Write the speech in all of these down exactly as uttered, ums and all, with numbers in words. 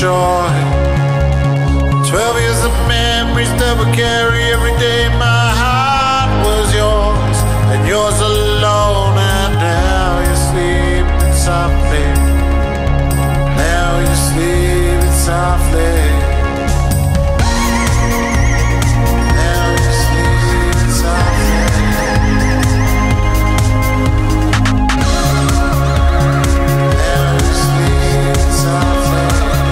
destroy. Twelve years of memories that we carry every day. My heart was yours, and yours alone. And now you're sleeping softly. Now you're sleeping softly. Now you're sleeping softly. Now you're sleeping softly.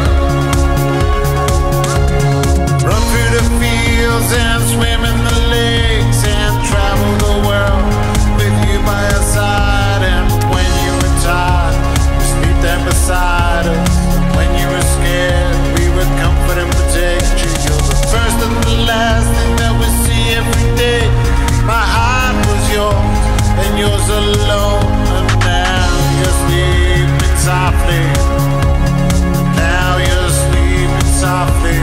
Run through the fields and swim in the lakes and travel the world with you by your side. And when you were tired, you sleep there beside us. When you were scared, we would comfort and protect you. You're the first and the last thing that we see every day. My heart was yours, and yours alone. And now you're sleeping softly. Now you're sleeping softly.